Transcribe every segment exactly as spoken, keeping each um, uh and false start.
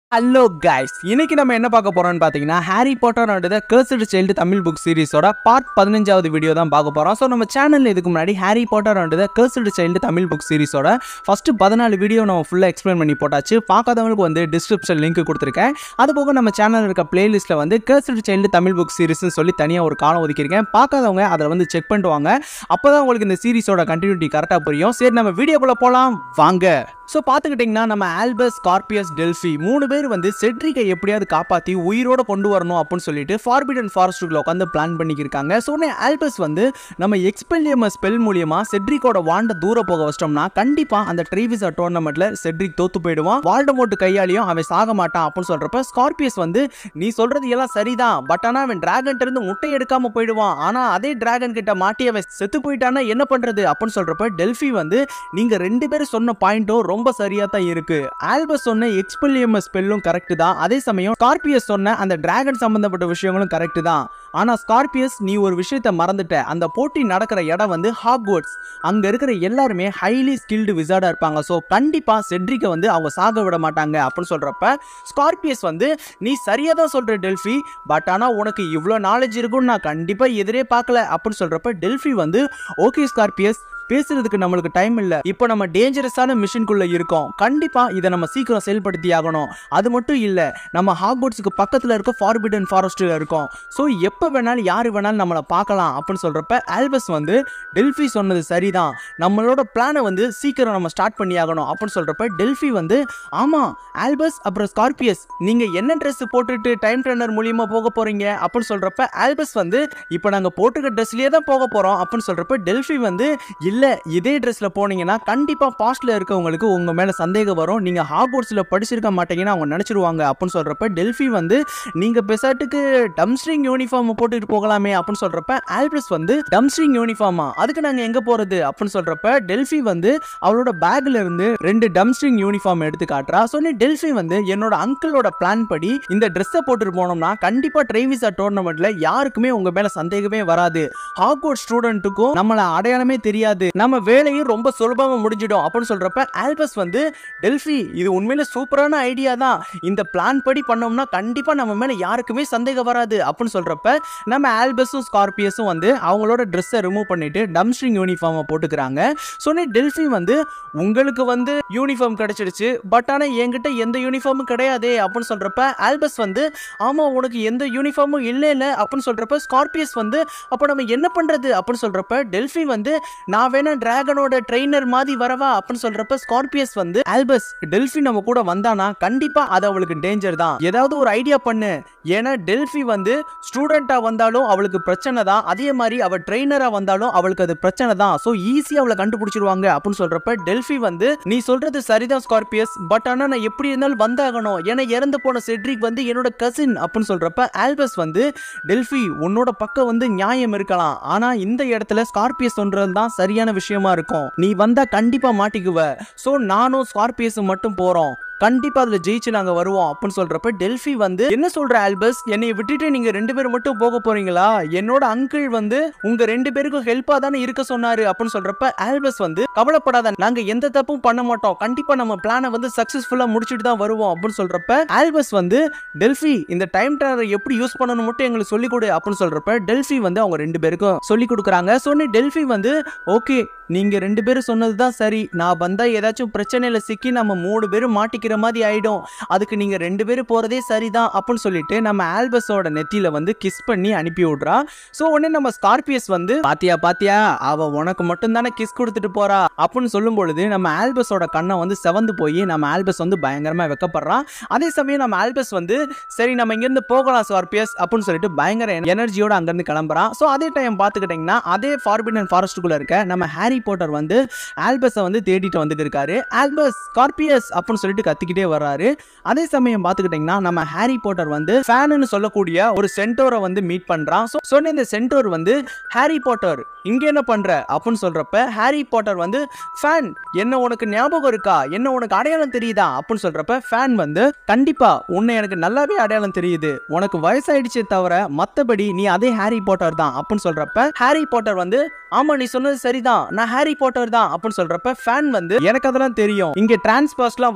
Hello guys, இன்னைக்கு நம்ம என்ன பார்க்க போறோம்னு பார்த்தீங்கன்னா Harry Potter and the Cursed Child Tamil book சீரிஸோட பார்ட் பதினஞ்சாவது வீடியோ தான் பார்க்க போறோம். ஸோ நம்ம சேனலில் இதுக்கு முன்னாடி Harry Potter and the Cursed Child Tamil book சீரிஸோட ஃபர்ஸ்ட் பதினாலு வீடியோ நம்ம ஃபுல்லாக எக்ஸ்பிளைன் பண்ணி போட்டாச்சு. பார்க்காதவங்களுக்கு வந்து டிஸ்கிரிப்ஷன் லிங்க் கொடுத்துருக்கேன். அது போக நம்ம சேனலில் இருக்க பிளேலிஸ்ட்டில் வந்து கர்ஸ்டு சைல்டு தமிழ் புக் சீரிஸ்னு சொல்லி தனியாக ஒரு காலம் ஒதுக்கியிருக்கேன். பார்க்காதவங்க அதில் வந்து செக் பண்ணிட்டு வாங்க. அப்போ தான் உங்களுக்கு இந்த சீரிஸோட கண்டினியூட்டி கரெக்டாக புரியும். சரி, நம்ம வீடியோக்குள்ளே போகலாம் வாங்க. ஸோ பார்த்துக்கிட்டிங்கன்னா நம்ம ஆல்பஸ், ஸ்கார்பியஸ், டெல்ஃபி மூணு பேர் வந்து செட்ரிக்கை எப்படியாவது காப்பாற்றி உயிரோட கொண்டு வரணும் அப்படின்னு சொல்லிட்டு ஃபார்பிடன் ஃபாரஸ்ட்டுக்குள்ள உட்காந்து பிளான் பண்ணிக்கிருக்காங்க. ஸோ ஆல்பஸ் வந்து நம்ம எக்ஸ்பெல்லியமஸ் ஸ்பெல் மூலியமா செட்ரிக்கோட வாண்ட தூரம் போக வச்சிட்டோம்னா கண்டிப்பாக அந்த ட்ரீவிசா டோர்னமெண்ட்ல செட்ரிக் தோத்து போயிடுவான். வால்டமோர்ட் கையாலையும் அவன் சாக மாட்டான் அப்படின்னு சொல்றப்ப ஸ்கார்பியஸ் வந்து நீ சொல்றது எல்லாம் சரிதான், பட் ஆனால் அவன் டிராகன் இருந்து முட்டை எடுக்காம போயிடுவான். ஆனால் அதே டிராகன் கிட்ட மாட்டி அவன் செத்து போயிட்டானா என்ன பண்றது அப்படின்னு சொல்றப்ப டெல்ஃபி வந்து நீங்க ரெண்டு பேரும் சொன்ன பாயிண்ட்டும் ரொம்ப சரியா தான் இருக்கு. ஆல்பஸ் சொன்ன எக்ஸ்பெல்லியமஸ் ஸ்பெல்லும் கரெக்ட் தான். அதே சமயம் ஸ்கார்பியஸ் சொன்ன அந்த டிராகன் சம்பந்தப்பட்ட விஷயங்களும் கரெக்ட் தான். ஆனா ஸ்கார்பியஸ், நீ ஒரு விஷயத்தை மறந்துட்ட. அந்த போட்டி நடக்கிற இடம் வந்து ஹாக்வர்ட்ஸ். அங்க இருக்கிற எல்லாருமே ஹைலி ஸ்கில்டு விசார்டா இருப்பாங்க. ஸோ கண்டிப்பா செட்ரிக்கை வந்து அவங்க சாக விட மாட்டாங்க அப்படின்னு சொல்றப்ப ஸ்கார்பியஸ் வந்து நீ சரியா தான் சொல்ற டெல்ஃபி, பட் ஆனா உனக்கு இவ்வளோ நாலேஜ் இருக்கும்னு நான் கண்டிப்பா எதிரே பார்க்கல அப்படின்னு சொல்றப்ப டெல்ஃபி வந்து ஓகே ஸ்கார்பியஸ், பேசுறதுக்கு நம்மளுக்கு டைம் இல்ல, இப்போ நம்ம டேஞ்சரஸான மிஷனுக்குள்ள இருக்கோம், கண்டிப்பா இதை நம்ம சீக்கிரம் செயல்படுத்தி ஆகணும். அது மட்டும் இல்ல, நம்ம ஹாக்வர்ட்ஸுக்கு பக்கத்துல இருக்க ஃபார்பிடன் ஃபாரஸ்ட்ல இருக்கோம். ஸோ எப்போ வேணாலும் யாரு வேணாலும் நம்மளை பார்க்கலாம் அப்படின்னு சொல்றப்ப ஆல்பஸ் வந்து டெல்ஃபி சொன்னது சரிதான், நம்மளோட பிளானை வந்து சீக்கிரம் நம்ம ஸ்டார்ட் பண்ணி ஆகணும் அப்படின்னு சொல்றப்ப டெல்ஃபி வந்து ஆமா ஆல்பஸ் அப்புறம் ஸ்கார்பியஸ், நீங்க என்ன ட்ரெஸ் போட்டுட்டு டைம் ட்ரெயினர் மூலியமா போக போறீங்க அப்படின்னு சொல்றப்ப ஆல்பஸ் வந்து இப்போ நாங்க போட்டுக்க ட்ரெஸ்லயே தான் போக போறோம் அப்படின்னு சொல்றப்ப டெல்ஃபி வந்து இல்ல, இதே ட்ரெஸ்ல போனீங்கன்னா கண்டிப்பா பாஸ்ட்ல இருக்கவங்களுக்கு உங்க மேல சந்தேகம் வரும், நீங்க ஹாக்வர்ட்ஸ்ல படிச்சிருக்க மாட்டீங்கன்னு அவங்க நினைச்சிருவாங்க அப்படின்னு சொல்றப்ப டெல்ஃபி வந்து நீங்க பெசாட்டுக்கு டம்ஸ்ட்ரிங் யூனிஃபார்ம் போட்டுட்டு போகலாமே அப்படின்னு சொல்றப்ப ஆல்பஸ் வந்து டம்ஸ்ட்ரிங் யூனிஃபார்மா, அதுக்கு நாங்க எங்க போறது அப்படின்னு சொல்றப்ப டெல்ஃபி வந்து அவளோட பேக்ல இருந்து ரெண்டு டம்ஸ்ட்ரிங் யூனிஃபார்ம் எடுத்து காட்டுறா. சொன்ன டெல்ஃபி வந்து என்னோட அங்கிளோட பிளான் படி இந்த ட்ரெஸ்ஸை போட்டுட்டு போனோம்னா கண்டிப்பா ட்ரைவிசா டோர்னமெண்ட்ல யாருக்குமே உங்க மேல சந்தேகமே வராது, ஹாக்வர்ட்ஸ் ஸ்டூடெண்ட்டுக்கும் நம்மள அடையாளமே தெரியாது, நம்ம வேலையும் ரொம்ப சுலபமா முடிஞ்சிடும் அப்படின்னு சொல்றப்ப ஆல்பஸ் வந்து டெல்ஃபி இது உண்மையில சூப்பரான ஐடியா தான், இந்த பிளான் படி பண்ணோம்னா கண்டிப்பா நம்ம மேல யாருக்குமே சந்தேகம் வராது அப்படின்னு சொல்றப்ப நம்ம ஆல்பஸும் ஸ்கார்பியஸும் வந்து அவங்களோட ட்ரெஸ்ஸை ரிமூவ் பண்ணிட்டு டம்ஸ்ட்ரிங் யூனிஃபார்மை போட்டுக்கிறாங்க. சொன்னே டெல்ஃபி வந்து உங்களுக்கு வந்து யூனிஃபார்ம் கிடைச்சிடுச்சு, பட் ஆனா என்கிட்ட எந்த யூனிஃபார்மும் கிடையாதே அப்படின்னு சொல்றப்ப ஆல்பஸ் வந்து ஆமா உனக்கு எந்த யூனிஃபார்மும் இல்ல இல்ல அப்படின்னு சொல்றப்ப ஸ்கார்பியஸ் வந்து அப்ப நம்ம என்ன பண்றது அப்படின்னு சொல்றப்ப டெல்ஃபி வந்து நான் வேணா டிராகனோட ட்ரெயினர் மாதிரி வரவா அப்படின்னு சொல்றப்ப ஸ்கார்பியஸ் வந்து ஆல்பஸ், டெல்ஃபி நம்ம கூட வந்தானா கண்டிப்பா அது அவளுக்கு டேஞ்சர் தான், ஏதாவது ஒரு ஐடியா பண்ணு, ஏன்னா டெல்ஃபி வந்து ஸ்டூடெண்டா வந்தாலும் அவளுக்கு பிரச்சனை தான், அதே மாதிரி அவ ட்ரெயினரா வந்தாலும் அவளுக்கு அது பிரச்சனை தான், சோ ஈஸியா அவளை கண்டுபிடிச்சிருவாங்க அப்படின்னு சொல்றப்ப டெல்ஃபி வந்து நீ சொல்றது சரிதான் ஸ்கார்பியஸ், பட் ஆனா நான் எப்படி இருந்தாலும் வந்தாகணும், ஏன்னா இறந்து போன செட்ரிக் வந்து என்னோட கசின் அப்படின்னு சொல்றப்ப ஆல்பஸ் வந்து டெல்ஃபி உன்னோட பக்கம் வந்து நியாயம் இருக்கலாம், ஆனா இந்த இடத்துல ஸ்கார்பியஸ் சொல்றது தான் சரியான விஷயமா இருக்கும், நீ வந்தா கண்டிப்பா மாட்டிக்குவ, சோ நானும் ஸ்கார்பியஸ் மட்டும் போறோம், கண்டிப்பா அதுல ஜெயிச்சு நாங்க வருவோம் அப்படின்னு சொல்றப்ப டெல்ஃபி வந்து என்ன சொல்ற ஆல்பஸ், என்னை விட்டுட்டு நீங்க ரெண்டு பேரும் மட்டும் போக போறீங்களா, என்னோட அங்கிள் வந்து உங்க ரெண்டு பேருக்கும் ஹெல்ப்பா தானே இருக்க சொன்னாரு அப்படின்னு சொல்றப்ப ஆல்பஸ் வந்து கவலைப்படாத, நாங்க எந்த தப்பும் பண்ண மாட்டோம், கண்டிப்பா நம்ம பிளானை வந்து சக்சஸ்ஃபுல்லா முடிச்சுட்டு தான் வருவோம் அப்படின்னு சொல்றப்ப ஆல்பஸ் வந்து டெல்ஃபி இந்த டைம் ட்ராவலர் எப்படி யூஸ் பண்ணணும் மட்டும் எங்களுக்கு சொல்லிக் கொடு அப்படின்னு சொல்றப்ப டெல்ஃபி வந்து அவங்க ரெண்டு பேருக்கும் சொல்லி கொடுக்குறாங்க. சொன்ன டெல்ஃபி வந்து ஓகே நீங்க ரெண்டு பேரும் சொன்னதுதான் சரி, நான் வந்தா ஏதாச்சும் பிரச்சனையில சிக்கி நம்ம மூணு பேரும் மாட்டிக்கிற மாதிரி ஆயிடும், அதுக்கு நீங்க ரெண்டு பேரும் போறதே சரிதான் அப்படின்னு சொல்லிட்டு நம்ம ஆல்பஸோட நெத்தியில வந்து கிஸ் பண்ணி அனுப்பி விடுறா. சோ உடனே நம்ம ஸ்கார்பியஸ் வந்து பாத்தியா பாத்தியா அவ உனக்கு மட்டும் தானே கிஸ் கொடுத்துட்டு போறா அப்படின்னு சொல்லும் பொழுது நம்ம ஆல்பஸோட கண்ணை வந்து செவந்து போய் நம்ம ஆல்பஸ் வந்து பயங்கரமா வெக்கப்படுறான். அதே சமயம் நம்ம ஆல்பஸ் வந்து சரி நம்ம இங்க இருந்து போகலாம் ஸ்கார்பியஸ் அப்படின்னு சொல்லிட்டு பயங்கர எனர்ஜியோட அங்க இருந்து கிளம்புறான். சோ அதே டைம் பாத்துக்கிட்டீங்கன்னா அதே ஃபார்பிடன் ஃபாரஸ்ட்டுக்குள்ள இருக்க நம்ம ஹாரி போட்டர் வந்து ஆல்பஸை வந்து தேடிட்டு வந்துட்டு இருக்காரு. ஆல்பஸ், ஸ்கார்பியஸ் அப்படின்னு சொல்லிட்டு கத்திக்கிட்டே வர்றாரு. அதே சமயம் பாத்துக்கிட்டீங்கன்னா நம்ம ஹாரி போட்டர் வந்து ஃபேன்னு சொல்லக்கூடிய ஒரு சென்டோரை வந்து மீட் பண்றான். சொன்ன இந்த சென்டோர் வந்து ஹாரி போட்டர் இங்க என்ன பண்ற அப்படின்னு சொல்றப்ப ஹாரி போட்டர் வந்து ஃபேன் என்ன உனக்கு ஞாபகம் இருக்கா, என்ன உனக்கு அடையாளம் தெரியுதா அப்படின்னு சொல்றப்ப ஃபேன் வந்து கண்டிப்பா உன்னை எனக்கு நல்லாவே அடையாளம் தெரியுது, உனக்கு வயசாயிடுச்சே தவிர மத்தபடி நீ அதே ஹாரி போட்டர் தான் அப்படின்னு சொல்றப்ப ஹாரி போட்டர் வந்து ஆமா நீ சொன்னது சரிதான், நான் ஹாரி பாட்டர் தான் அப்படின்னு சொல்றப்ப ஃபேன் வந்து எனக்கு அதெல்லாம் தெரியும், இங்க டிரான்ஸ்பர்ஸ்லாம் வரக்கூடாதுன்னு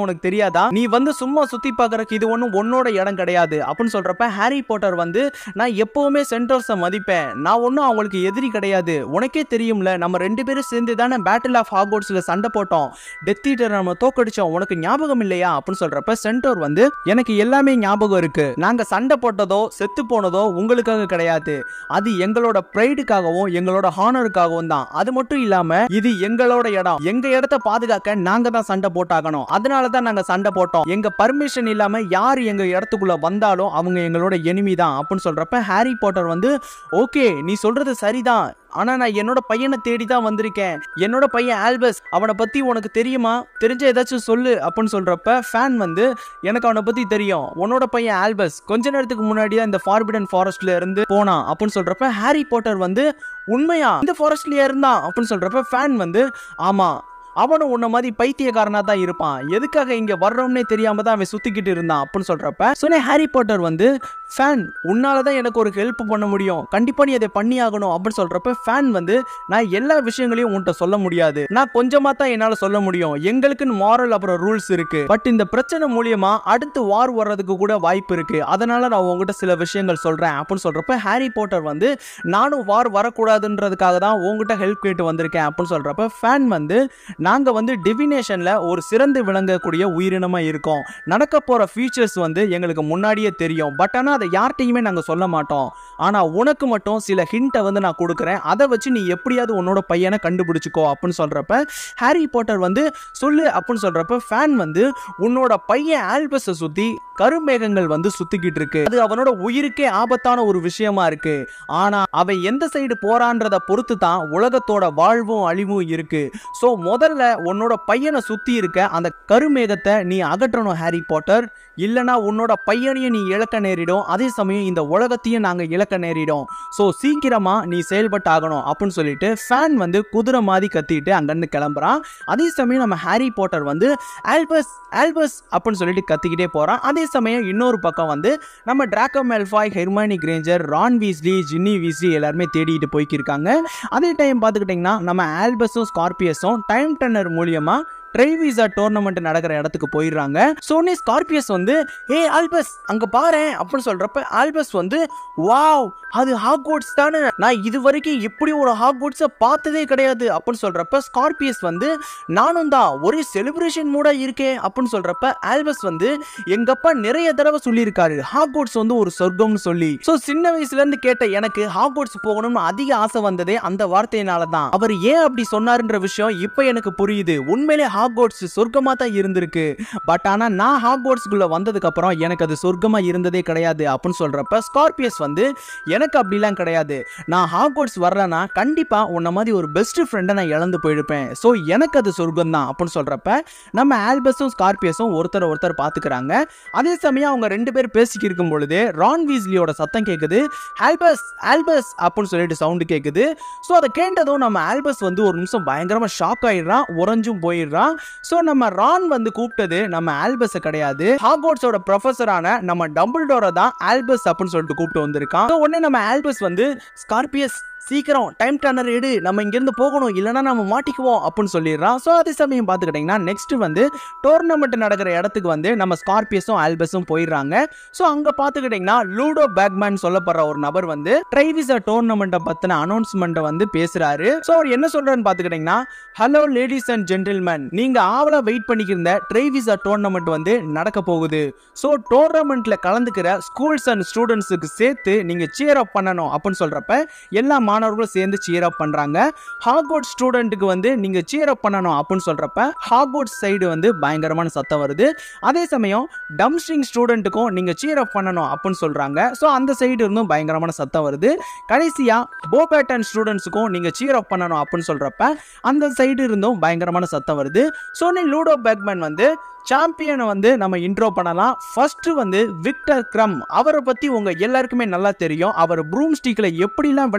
இருக்குன்னு உனக்கு தெரியாதா? நீ வந்து சும்மா சுத்தி பார்க்கறதுக்கு இது ஒன்றும் உன்னோட இடம் கிடையாது அப்படின்னு சொல்றப்ப ஹாரி பாட்டர் வந்து நான் எப்பவுமே சென்டர்ஸை மதிப்பேன், நான் ஒன்றும் அவங்களுக்கு எதிரி கிடையாது, உனக்கே தெரியும்ல நம்ம ரெண்டு பேரும் சேர்ந்து தானே பேட்டில் ஆஃப் ஹாக்வர்ட்ஸ்ல சண்டை போட்டோம், டெத் ஈட்டரை நம்ம தோக்கடிச்சோம், உனக்கு ஞாபகம் இல்லையா அப்படின்னு சொல்றப்ப சென்டோர் வந்து எனக்கு எல்லாமே ஞாபகம் இருக்கு, நாங்க சண்டை போட்டதோ செத்து போனதோ உங்களுக்காக கிடையாது, அது எங்களோட பிரைடுக்காகவும் எங்களோட ஹானருக்காகவும் தான், அது மட்டும் இல்லாம இது எங்களோட இடம், எங்க இடத்தை பாதுகாக்க நாங்க தான் சண்டை போட்டாகணும், அதனால தான் நாங்க சண்டை போட்டோம், எங்க பர்மிஷன் இல்லாம யார் எங்க இடத்துக்குள்ள வந்தாலும் அவங்க எங்களோட எனிமி தான் அப்படின்னு சொல்றப்ப ஹாரி பாட்டர் வந்து ஓகே நீ சொல்றது சரிதான், ஆனா நான் என்னோட பையனை தேடி தான் வந்திருக்கேன், என்னோட பையன் ஆல்பஸ், அவனை பத்தி உனக்கு தெரியுமா, தெரிஞ்ச ஏதாச்சும் சொல்லு அப்படின்னு சொல்றப்ப ஃபேன் வந்து எனக்கு அவனை பத்தி தெரியும், உன்னோட பையன் ஆல்பஸ் கொஞ்ச நேரத்துக்கு முன்னாடியே இந்த ஃபார்பிடன் ஃபாரஸ்ட்ல இருந்து போனான் அப்படின்னு சொல்றப்ப ஹாரி பாட்டர் வந்து உண்மையா இந்த ஃபாரஸ்ட்லயே இருந்தான் அப்படின்னு சொல்றப்ப ஃபேன் வந்து ஆமா அவனும் உன்ன மாதிரி பைத்தியக்காரனா தான் இருப்பான், எதுக்காக இங்க வர்றோம்னே தெரியாம தான் அவன் சுத்திக்கிட்டு இருந்தான் அப்படின்னு சொல்றப்ப சொன்ன ஹாரி பாட்டர் வந்து ஃபேன் உன்னாலதான் எனக்கு ஒரு ஹெல்ப் பண்ண முடியும், கண்டிப்பா நீ அதை பண்ணி ஆகணும் அப்படின்னு சொல்றப்ப ஃபேன் வந்து நான் எல்லா விஷயங்களையும் உன்கிட்ட சொல்ல முடியாது, நான் கொஞ்சமா தான் என்னால சொல்ல முடியும், எங்களுக்குன்னு மாரல் அப்புறம் ரூல்ஸ் இருக்கு, பட் இந்த பிரச்சனை மூலியமா அடுத்து வார் வர்றதுக்கு கூட வாய்ப்பு இருக்கு, அதனால நான் உங்ககிட்ட சில விஷயங்கள் சொல்றேன் அப்படின்னு சொல்றப்ப ஹாரி பாட்டர் வந்து நானும் வார் வரக்கூடாதுன்றதுக்காக தான் உங்ககிட்ட ஹெல்ப் கேட்டு வந்திருக்கேன் அப்படின்னு சொல்றப்ப ஃபேன் வந்து நாங்க வந்து டிவினேஷன்ல ஒரு சிறந்து விளங்கக்கூடிய உயிரினமா இருக்கோம், நடக்க போற ஃபியூச்சர்ஸ் வந்து எங்களுக்கு முன்னாடியே தெரியும், பட் ஆனா அதை யார்கிட்டயுமே நாங்க சொல்ல மாட்டோம், ஆனா உனக்கு மட்டும் சில ஹிண்ட்டை வந்து நான் கொடுக்குறேன், அதை வச்சு நீ எப்படியாவது உன்னோட பையனை கண்டுபிடிச்சுக்கோ அப்படின்னு சொல்றப்ப ஹாரி பாட்டர் வந்து சொல்லு அப்படின்னு சொல்றப்ப ஃபேன் வந்து உன்னோட பையன் ஆல்பஸை சுத்தி கருமேகங்கள் வந்து சுத்திக்கிட்டு இருக்கு, அது அவனோட உயிருக்கே ஆபத்தான ஒரு விஷயமா இருக்கு, ஆனா அவன் எந்த சைடு போறான்றத பொறுத்து தான் உலகத்தோட வாழ்வும் அழிவும் இருக்கு, சோ முதல்ல உன்னோட பையனை சுத்தி இருக்க அந்த கருமேகத்தை நீ அகற்றணும் ஹாரி பாட்டர், இல்லனா உன்னோட பையனையும் நீ இழக்க நேரிடும், அதே சமயம் இந்த உலகத்தையும் நாங்க இழக்க நேரிடும், சோ சீக்கிரமா நீ செயல்பட்டு ஆகணும் அப்படின்னு சொல்லிட்டு ஃபேன் வந்து குதிரை மாதிரி கத்திட்டு அங்கிருந்து கிளம்புறான், அதே சமயம் நம்ம ஹாரி பாட்டர் வந்து ஆல்பஸ் ஆல்பஸ் அப்படின்னு சொல்லிட்டு கத்திக்கிட்டே போறான், அதே சமயம் இன்னொரு பக்கம் வந்து நம்ம Draco Malfoy, Hermione Granger, Ron Weasley, Ginny Weasley எல்லாருமே தேடிட்டு போய்க்கிருக்காங்க, அதே டைம் பார்த்துக்கிட்டிங்கன்னா நம்ம ஆல்பஸும் ஸ்கார்பியஸும் டைம் டர்னர் மூலியமா ட்ரைவிசா டோர்னமெண்ட் நடக்கிற இடத்துக்கு போயிடுறாங்க, சோனி ஸ்கார்பியஸ் வந்து ஏ ஆல்பஸ் அங்க பாரு அப்படின்னு சொல்றப்ப ஆல்பஸ் வந்து வாவ் அது ஹாக்வர்ட்ஸ் தானே, நான் இது வரைக்கும் இப்படி ஒரு ஹாக்வர்ட்ஸை பார்த்ததே கிடையாது அப்படின்னு சொல்றப்ப ஸ்கார்பியஸ் வந்து நானும் தான் ஒரே செலிப்ரேஷன் மூடா இருக்கேன் அப்படின்னு சொல்றப்ப ஆல்பஸ் வந்து எங்கப்பா நிறைய தடவை சொல்லியிருக்காரு ஹாக்வர்ட்ஸ் வந்து ஒரு சொர்க்கம்னு சொல்லி, சோ சின்ன வயசுல இருந்து கேட்ட எனக்கு ஹாக்வர்ட்ஸ் போகணும்னு அதிக ஆசை வந்ததே அந்த வார்த்தையினால தான், அவர் ஏன் அப்படி சொன்னாருன்ற விஷயம் இப்ப எனக்கு புரியுது, உண்மையிலே ஹாக்வர்ட்ஸ் சொர்க்கமா தான் இருந்திருக்கு, பட் ஆனா நான் ஹாக்வர்ட்ஸ்குள்ள வந்ததுக்கு அப்புறம் எனக்கு அது சொர்க்கமா இருந்ததே கிடையாது அப்படின்னு சொல்றப்ப ஸ்கார்பியஸ் வந்து எனக்கு அப்படிலாம் கிடையாது, நான் ஹாக்வர்ட்ஸ் வரலனா கண்டிப்பா உன்ன மாதிரி ஒரு பெஸ்ட் ஃப்ரெண்டை நான் இழந்து போயிருப்பேன், சோ எனக்கு அது சொர்க்கம் தான் அப்படின்னு சொல்றப்ப நம்ம ஆல்பஸும் ஸ்கார்பியஸும் ஒருத்தர் ஒருத்தர் பாத்துக்கிறாங்க, அதே சமயம் அவங்க ரெண்டு பேர் பேசிக்கி இருக்கும் பொழுது ரான் வீஸ்லியோட சத்தம் கேக்குது, ஆல்பஸ் ஆல்பஸ் அப்படின்னு சொல்லிட்டு சவுண்ட் கேக்குது, சோ அதை கேட்டதும் நம்ம ஆல்பஸ் வந்து ஒரு நிமிஷம் பயங்கரமா ஷாக் ஆயிடுறான், உறைஞ்சும் போயிடுறான், சோ நம்ம ரான் வந்து கூப்பிட்டது நம்ம ஆல்பஸ் கிடையாது, ஹாக்வர்ட்ஸோட ப்ரொஃபஸரான நம்ம டம்பிள்டோரை தான் ஆல்பஸ் அப்படின்னு சொல்லிட்டு கூப்பிட்டு வந்திருக்கான், சோ உடனே நம்ம ஆல்பஸ் வந்து ஸ்கார்பியஸ் சீக்கிரம் டைம் டர்னர் எடு, நம்ம இங்கிருந்து போகணும் இல்லைன்னா நம்ம மாட்டிக்குவோம் அப்படின்னு சொல்லிடுறான், ஸோ அதே சமயம் பார்த்துக்கிட்டிங்கன்னா நெக்ஸ்ட் வந்து டோர்னமெண்ட் நடக்கிற இடத்துக்கு வந்து நம்ம ஸ்கார்பியஸும் ஆல்பஸும் போயிடுறாங்க, ஸோ அங்கே பார்த்துக்கிட்டிங்கன்னா லூடோ பேக்மேன் சொல்லப்படுற ஒரு நபர் வந்து ட்ரைவிசா டோர்னமெண்ட்டை பற்றின அனௌன்ஸ்மெண்ட்டை வந்து பேசுகிறாரு, ஸோ அவர் என்ன சொல்கிறான்னு பார்த்துக்கிட்டிங்கன்னா ஹலோ லேடிஸ் அண்ட் ஜென்டில்மேன், நீங்கள் ஆவலாக வெயிட் பண்ணிக்கிருந்த ட்ரைவிசா டோர்னமெண்ட் வந்து நடக்க போகுது, ஸோ டோர்னமெண்ட்டில் கலந்துக்கிற ஸ்கூல்ஸ் அண்ட் ஸ்டூடெண்ட்ஸுக்கு சேர்த்து நீங்கள் சியர் அப் பண்ணணும் அப்படின்னு சொல்கிறப்ப எல்லா மாணவர்களும் சேர்ந்து சியர் அப் பண்றாங்க, ஹாக்வர்ட்ஸ் ஸ்டூடெண்ட்டுக்கு வந்து நீங்க சியர் அப் பண்ணணும் அப்படின்னு சொல்றப்ப ஹாக்வர்ட்ஸ் சைடு வந்து பயங்கரமான சத்தம் வருது, அதே சமயம் டம்ஸ்ட்ரிங் ஸ்டூடெண்ட்டுக்கும் நீங்க சியர் அப் பண்ணணும் அப்படின்னு சொல்றாங்க, ஸோ அந்த சைடு இருந்தும் பயங்கரமான சத்தம் வருது, கடைசியா போபேட்டன் ஸ்டூடெண்ட்ஸுக்கும் நீங்க சியர் அப் பண்ணணும் அப்படின்னு சொல்றப்ப அந்த சைடு இருந்தும் பயங்கரமான சத்தம் வருது, சோனி லூடோ பேக்மேன் வந்து சாம்பியனை வந்து நம்ம இன்ட்ரோ பண்ணலாம், ஃபர்ஸ்ட் வந்து விக்டர் கிரம், அவரை பத்தி உங்க எல்லாருக்குமே நல்லா தெரியும், அவர் ப்ரூம் ஸ்டிக்ல எப்படிலாம் விளையாடுவார்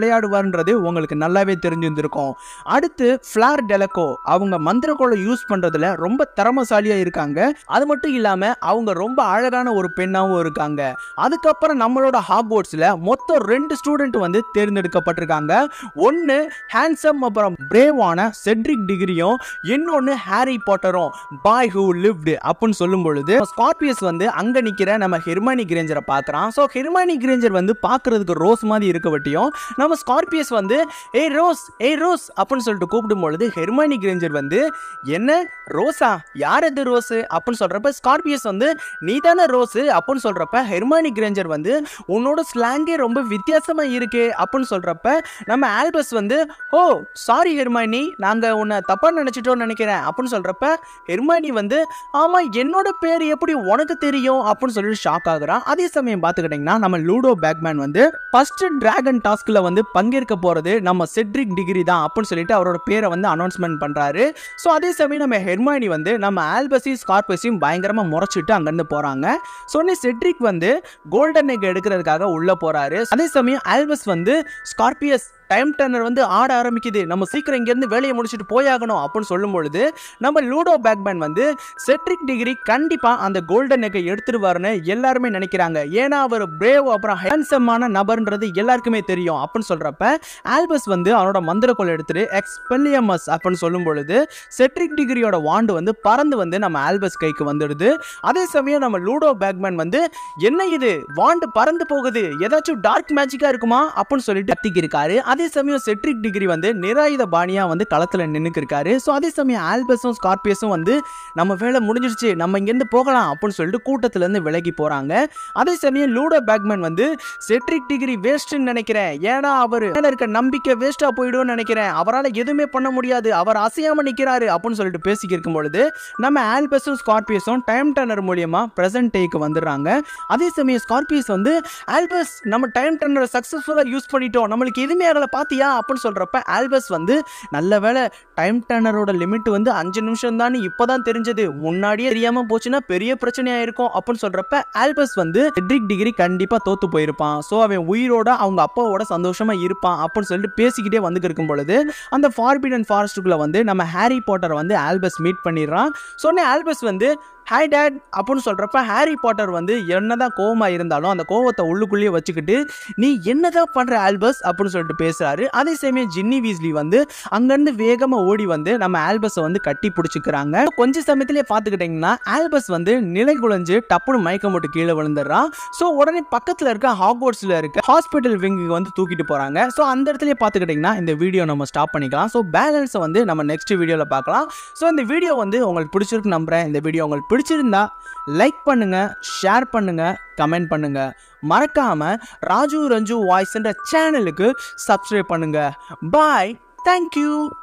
இருக்காருன்றது உங்களுக்கு நல்லாவே தெரிஞ்சிருந்திருக்கும். அடுத்து ஃபிளார் டெலக்கோ அவங்க மந்திரக்கோளை யூஸ் பண்றதுல ரொம்ப திறமசாலியா இருக்காங்க. அது மட்டும் இல்லாம அவங்க ரொம்ப அழகான ஒரு பெண்ணாவும் இருக்காங்க. அதுக்கப்புறம் நம்மளோட ஹாக்வர்ட்ஸ்ல மொத்தம் ரெண்டு ஸ்டூடெண்ட் வந்து தேர்ந்தெடுக்கப்பட்டிருக்காங்க. ஒன்னு ஹேண்ட்ஸம் அப்புறம் பிரேவான செட்ரிக் டிகிரியும், இன்னொன்னு ஹாரி பாட்டரும் பாய் ஹூ லிவ்டு அப்படின்னு சொல்லும் பொழுது ஸ்கார்பியஸ் வந்து அங்க நிக்கிற நம்ம ஹெர்மியோனி கிரேஞ்சரை பார்க்கறான். சோ ஹெர்மியோனி கிரேஞ்சர் வந்து பார்க்கிறதுக்கு ரோஸ் மாதிரி இருக்கவட்டியும் நம்ம ஸ்கார்பியஸ் வந்து ஏய் ரோஸ் ஏய் ரோஸ் அப்படின்னு சொல்லிட்டு கூப்பிடும் பொழுது ஹெர்மியோனி கிரேஞ்சர் வந்து என்ன ரோஸா, யார் அது ரோஸ் அப்படின்னு சொல்றப்ப ஸ்கார்பியஸ் வந்து நீ தானே ரோஸ் அப்படின்னு சொல்றப்ப ஹெர்மியோனி கிரேஞ்சர் வந்து உன்னோட ஸ்லாங்கே ரொம்ப வித்தியாசமா இருக்கு அப்படின்னு சொல்றப்ப நம்ம ஆல்பஸ் வந்து ஓ சாரி ஹெர்மியோனி, நாங்க உன்னை தப்பா நினைச்சிட்டோம்னு நினைக்கிறேன் அப்படின்னு சொல்றப்ப ஹெர்மியோனி வந்து ஆமா என்னோட பேர் எப்படி உனக்கு தெரியும் அப்படின்னு சொல்லிட்டு ஷாக் ஆகுறான். அதே சமயம் பார்த்துக்கிட்டீங்கன்னா நம்ம லூடோ பேக்மேன் வந்து ஃபர்ஸ்ட் டிராகன் டாஸ்க்ல வந்து பங்கேற்க போறது நம்ம செட்ரிக் டிகிரி தான் அப்படின்னு சொல்லிட்டு அவரோட பேரை வந்து அனௌன்ஸ்மெண்ட் பண்றாரு. ஸோ அதே சமயம் நம்ம ஹெர்மியோனி வந்து நம்ம ஆல்பஸையும் ஸ்கார்பியஸையும் பயங்கரமா முறைச்சிட்டு அங்கிருந்து போறாங்க. ஸோ செட்ரிக் வந்து கோல்டன் எக் எடுக்கிறதுக்காக உள்ள போறாரு. அதே சமயம் ஆல்பஸ் வந்து ஸ்கார்பியஸ் டைம் டர்னர் வந்து ஆட ஆரம்பிக்குது, நம்ம சீக்கிரம் இங்கிருந்து வேலையை முடிச்சுட்டு போயாகணும் அப்படின்னு சொல்லும் பொழுது நம்ம லூடோ பேக்மேன் வந்து செட்ரிக் டிகிரி கண்டிப்பா அந்த கோல்டன் எக்கை எடுத்துருவாருன்னு எல்லாருமே நினைக்கிறாங்க. ஏன்னா அவர் பிரேவ் அப்புறம் ஹேண்ட்ஸமான நபர்ன்றது எல்லாருக்குமே தெரியும் அப்படின்னு சொல்றப்ப ஆல்பஸ் வந்து அவனோட மந்திரக்கோள் எடுத்துட்டு எக்ஸ்பெல்லியமஸ் அப்படின்னு சொல்லும் பொழுது செட்ரிக் டிகிரியோட வாண்டு வந்து பறந்து வந்து நம்ம ஆல்பஸ் கைக்கு வந்துடுது. அதே சமயம் நம்ம லூடோ பேக்மேன் வந்து என்ன இது வாண்டு பறந்து போகுது, ஏதாச்சும் டார்க் மேஜிக்கா இருக்குமா அப்படின்னு சொல்லிட்டு கத்திக்கு இருக்காரு. அதே சமயம் செட்ரிக் டிகிரி வந்து நிராயுத பாணியா வந்து களத்துல நின்னுக்கு இருக்காரு. சோ அதே சமயம் ஆல்பஸும் ஸ்கார்பியஸும் வந்து நம்ம வேலை முடிஞ்சிருச்சு, நம்ம இங்க இருந்து போகலாம் அப்படின்னு சொல்லிட்டு கூட்டத்துல இருந்து விலகி போறாங்க. அதே சமயம் லூடோ பேக்மேன் வந்து செட்ரிக் டிகிரி வேஸ்ட்னு நினைக்கிறேன், ஏன்னா அவர் மேல இருக்க நம்பிக்கை வேஸ்டா போயிடும் நினைக்கிறேன், அவரால் எதுவுமே பண்ண முடியாது, அவர் அசையாம நிக்கிறாரு அப்படின்னு சொல்லிட்டு பேசிக்க இருக்கும் பொழுது நம்ம ஆல்பஸும் ஸ்கார்பியஸும் டைம் டர்னர் மூலியமா பிரசன்ட் டேக்கு வந்துடுறாங்க. அதே சமயம் ஸ்கார்பியஸ் வந்து ஆல்பஸ் நம்ம டைம் டர்னரை சக்சஸ்ஃபுல்லா யூஸ் பண்ணிட்டோம், நம்மளுக்கு எதுவுமே ஆகல பாத்தியா அப்படின்னு சொல்றப்ப ஆல்பஸ் வந்து நல்ல வேளை டைம் டர்னரோட லிமிட் வந்து அஞ்சு நிமிஷம் தான் இப்பதான் தெரிஞ்சது, முன்னாடியே தெரியாம போச்சுன்னா பெரிய பிரச்சனையா இருக்கும் அப்படின்னு சொல்றப்ப ஆல்பஸ் வந்து செட்ரிக் டிகிரி கண்டிப்பா தோத்து போயிருப்பான், சோ அவன் உயிரோட அவங்க அப்பாவோட சந்தோஷமா இருப்பான் அப்படின்னு சொல்லிட்டு பேசிக்கிட்டே வந்து இருக்கும் பொழுது அந்த ஃபார்பிடன் ஃபாரஸ்ட்டுக்குள்ள வந்து நம்ம ஹாரி பாட்டர் வந்து ஆல்பஸ் மீட் பண்ணிடுறான். சொன்ன ஆல்பஸ் வந்து ஹாய் டேட் அப்படின்னு சொல்றப்ப ஹாரி பாட்டர் வந்து என்னதான் கோவமா இருந்தாலும் அந்த கோவத்தை உள்ளுக்குள்ளேயே வச்சுக்கிட்டு நீ என்னதான் பண்ற ஆல்பஸ் அப்படின்னு சொல்லிட்டு பேசுறாரு. அதே சமயம் ஜின்னி வீஸ்லி வந்து அங்கிருந்து வேகமா ஓடி வந்து நம்ம ஆல்பஸை வந்து கட்டி பிடிச்சிக்கிறாங்க. கொஞ்ச சமயத்திலேயே பார்த்துக்கிட்டீங்கன்னா ஆல்பஸ் வந்து நிலை குலைஞ்சு டப்புனு மயக்கம் போட்டு கீழே விழுந்துடுறான். ஸோ உடனே பக்கத்தில் இருக்க ஹாக்வர்ட்ஸ்ல இருக்க ஹாஸ்பிட்டல் விங்குக்கு வந்து தூக்கிட்டு போறாங்க. ஸோ அந்த இடத்துல பார்த்துக்கிட்டீங்கன்னா இந்த வீடியோ நம்ம ஸ்டாப் பண்ணிக்கலாம். ஸோ பேலன்ஸை வந்து நம்ம நெக்ஸ்ட் வீடியோவில் பார்க்கலாம். ஸோ இந்த வீடியோ வந்து உங்களுக்கு பிடிச்சிருக்கு நம்புறேன். இந்த வீடியோ உங்களுக்கு பிடிச்சிருந்தா லைக் பண்ணுங்க, ஷேர் பண்ணுங்க, கமெண்ட் பண்ணுங்க. மறக்காம ராஜு ரஞ்சு வாய்ஸ்ன்ற சேனலுக்கு சப்ஸ்கிரைப் பண்ணுங்க. Bye, thank you.